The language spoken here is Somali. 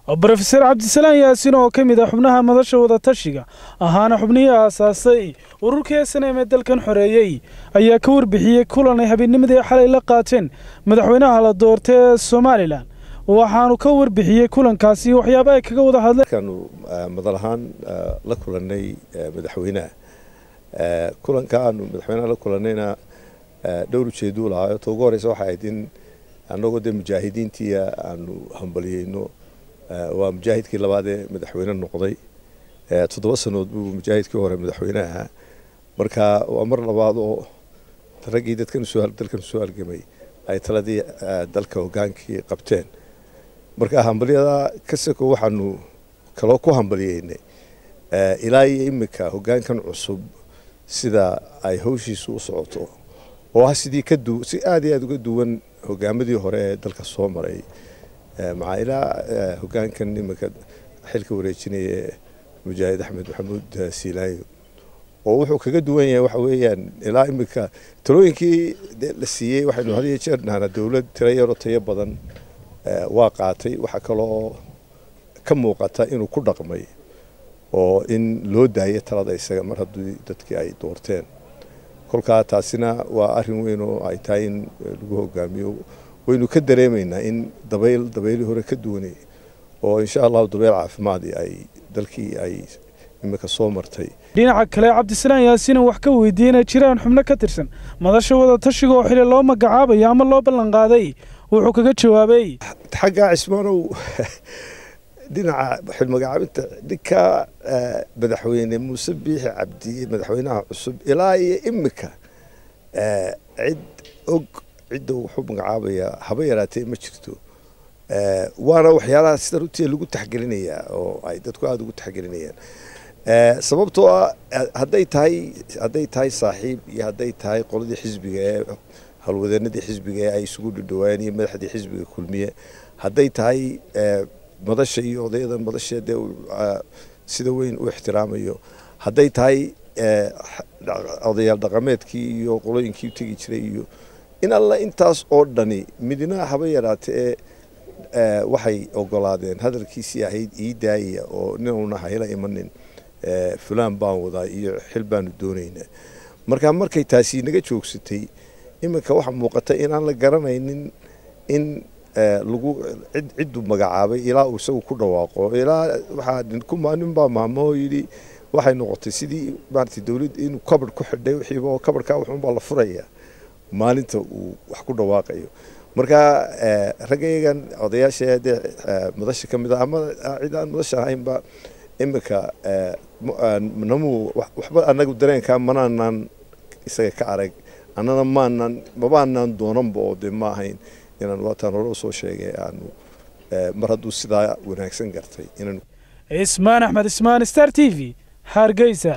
Professor Cabdisalaan Yaasiin oo ka mid ah xubnaha madasha wada tashiga ahaana xubnihii aasaasay ururkii SNM ee dalkan xoreeyay ayaa ka warbixiyay kulan ay habeennimadii xalay la qaateen madaxweynaha la doortay ee Soomaaliland waxaanu ka warbixiyay kulankaasi waxyaabo ay kaga wada hadleen kanu madalahan la kulanay madaxweynaha kulankaanu madaxweynaha la kulanayna dhowr ujeedo lahayo togo horeysa waxa ay din anagoo de mujaahidiintii aanu hambaliyeyno waa mujaahidkii labaad ee madaxweyne noqday 7 sanood buu mujaahidkii hore madaxweynaha marka waa mar labaad oo ragii dalkan soo halgamay ay taladii dalka hogaankii qabteen marka hambaliyada kasako waxaanu kala ku hambaliyeynay ilaa imika hogaankan cusub sida ay hawshiisu u socoto oo sidii si aad iyo aad uga duwan hogaamadii hore ee dalka soo maray معايلة هكان كان نمك حلك وريتني مجاهد أحمد محمود سيلاي ووحو كجدوين وحويا إلى إمك تروين كي للسيء واحد من هذه شرنا على الدولة ترير طيب بدن واقعتي وحكله كم وقتها إنه كل رقمي وإن لو داية ترى ده يسمى هذا تتكي أي دورتين كل كاتاسنا وأرهمينه أي تاين لجوه جاميو وإنه كدريمينا إن دبيل هو كدوني وإن شاء الله دبيل عافمادي أي دلكي أي إمك صومرتي dhinaca kale Cabdisalaan Yaasiin wax ka weydiinay jiraan xubno ka tirsan madasha wada tashiga oo xilli loo magacaabay ama loo ballan qaaday wuxuu kaga jawaabay xagga Cismaanow dhinaca xil magacaabinta dika madaxweyne Muuse Biixi Cabdi madaxweynaha cusub ilaa imika cid og عدة وحب مقعابية حبيراتي ما شفتو وانا وحيالها سدرتي اللي قلت تحقرينية او عيدتكو هذا قلت تحقرينية سببتو هديت هاي صاحب يا هديت هاي قولدي حزبي هالوذن دي حزبي اي سقول الدواني مدحدي حزبي كل مية هديت هاي مدشي وضيضا مدشي دي سيدوين واحترامي هديت هاي قضية دقمتكي وقولينكي وتيجي تشريو in alla intaas oo dhani midna haba yaraatee waxay ogolaadeen hadalkiisii ahayd ii daayay oo ninuna hayla imanin fulaan baan wadaa iyo xil baan doonayna markay taasi naga joogsatay iminka waxa muuqata in aan la garanaynin in lagu cid magacaabay ilaa uu isagu ku dhawaaqo ilaa waxa nin baa maamo yiri waxay noqotay sidii maartii dawladda inuu kabar ku xidhay wixii oo kabarka wuxuu baa la furaya maalinta uu wax ku dhawaaqayo marka ragaygan odayaasheeda madasha kamid ah ama ciidan madasha ahaynba imika namu waxba anagu dareenka manaanan isaga ka arag anana maanan doonanba oo de ma ahayn inaan wataan hore soo sheegay aanu mar hadduu sidaa wanaagsan gartay inaan Ismaan Axmed Ismaan Star TV Hargeysa